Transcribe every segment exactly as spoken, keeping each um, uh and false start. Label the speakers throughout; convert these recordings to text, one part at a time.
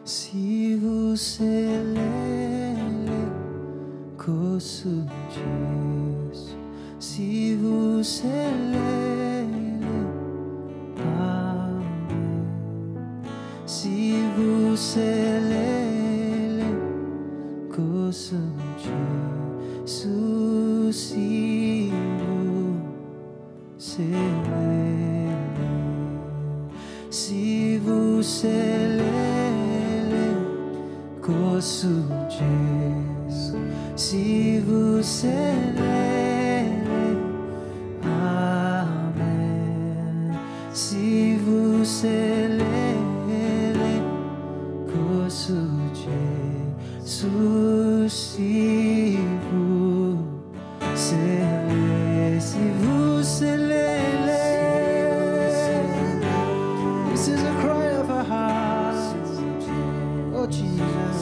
Speaker 1: Sivuselele kosu Jesu, Sivuselele Amen. Sivuselele kosu Jesu, Sivuselele, Sivuselele kosu Jesu, Sivuselele Amen. Sivuselele kosu Jesu, Sivuselele, Sivuselele. This is a cry of our hearts. Oh Jesus,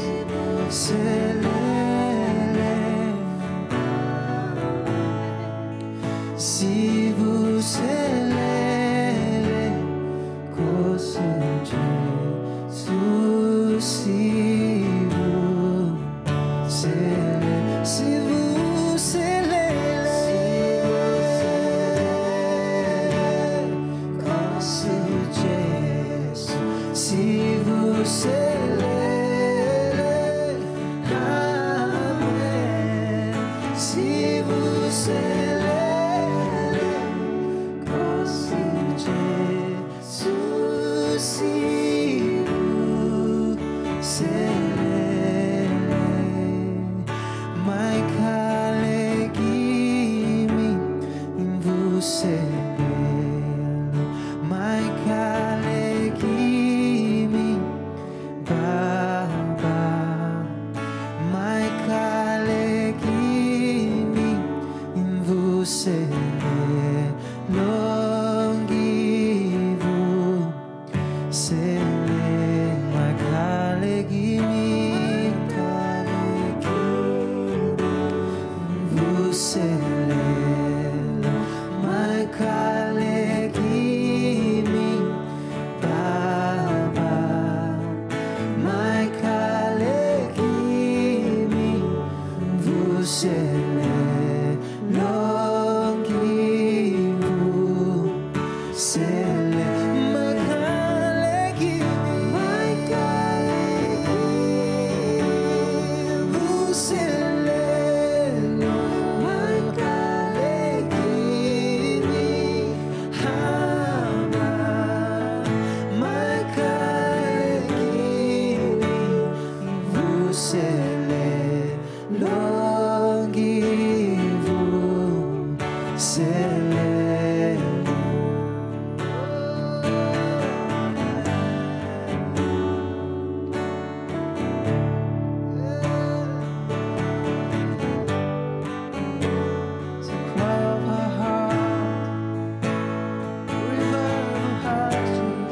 Speaker 1: Sivuselele, Sivuselele kosu Jesu, Sivuselele, Sivuselele kosu Jesu, Sivuselele Amen. Sivuselele kosu Jesu, Sivuselele. My kalegimi imvuselele, my kalegimi Baba, my kalegimi imvuselele, longivu sele, my kalegimi imvuselele, my kalegimi Baba, my kalegimi mvusele, longivu sele, my kalegimi, my kalegimi mvusele, my kalegimi haba, my kalegimi mvusele, longivu sele. It's a cry of our heart, revive our hearts,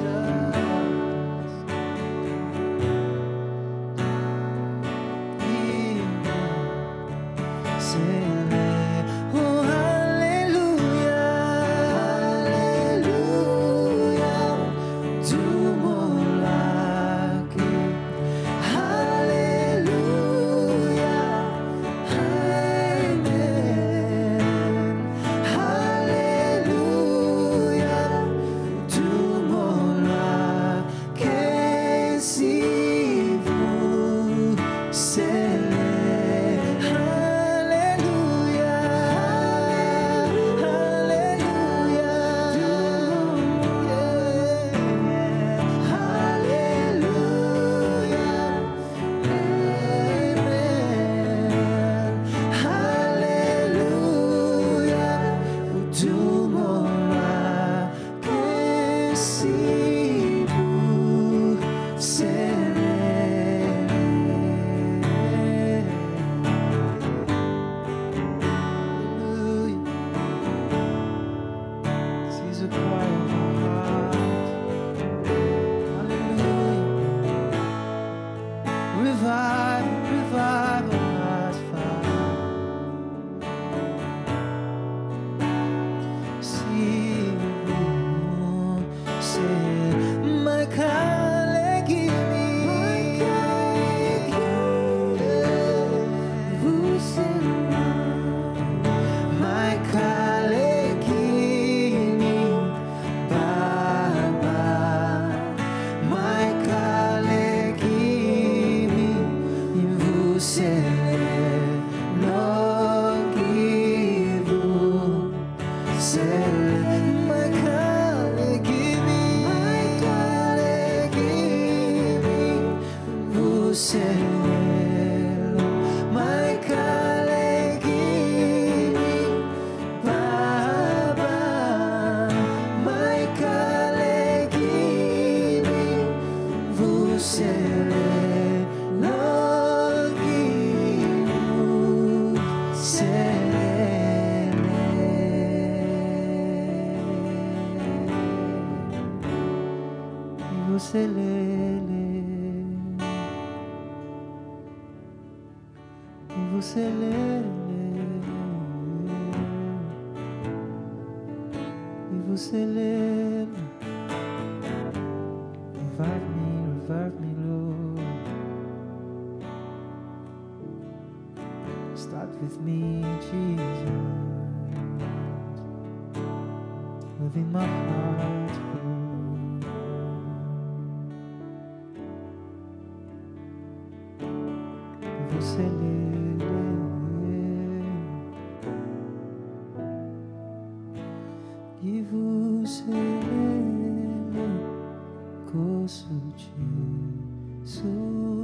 Speaker 1: Jesus. Sele, oh hallelujah, hallelujah, tumo lake, hallelujah, amen, hallelujah, tumo lake, Sivuselele. Revive, revive our hearts, Father. Sivuselele, my kalegimi, my Sivuselele, Sivuselele, Sivuselele. Revive me, revive me, Lord. Start with me, Jesus. Within my heart, Lord. Sivuselele, Sivuselele, Koso Jesus.